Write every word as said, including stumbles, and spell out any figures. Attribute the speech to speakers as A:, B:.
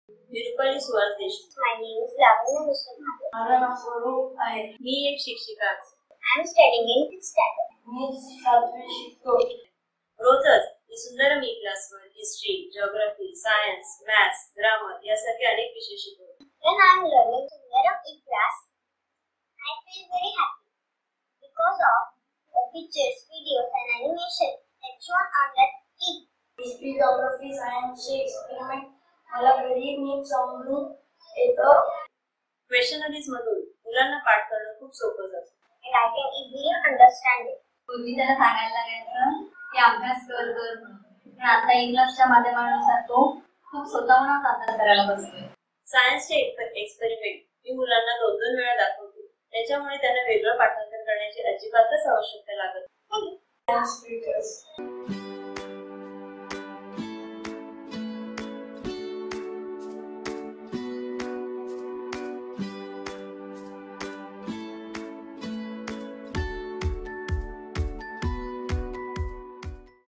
A: निरुपली Suhas Deshmukh.
B: My name is Lavanya Mishra Bhagat.
C: माझं नाव स्वरूप आहे.
A: मी एक शिक्षिका आहे.
B: I am studying in sixth standard.
C: मी सातवी शिकतो.
A: रोजच मी सुंदर मी क्लासवर history, geography, science, maths, grammar यासारखे अनेक विषय शिकवतो.
B: When I am learning Sundaram in class, I feel very happy because of the pictures, videos and animation that shown on that E.
C: History, geography, सायन्सचे एक्सपेरिमेंट मला घरी नीट समजून येतं.
A: Questionnaires मधून मुलांना पाठ करणं खूप सोपं जातं.
B: And I can easily understand it.
D: पूर्वी त्याला सांगायला लागायचं की अभ्यास कर कर म्हणून, पण आता इंग्लिशच्या माध्यमानुसार तो खूप स्वतःहूनच अभ्यास करायला बसतोय.
A: सायन्सचे एक्सपेरिमेंट मी मुलांना दोन दोन वेळा दाखवते. त्याच्यामुळे त्यांना वेगळं पाठांतर करण्याची अजिबातच आवश्यकता लागत नाही.
C: Science teachers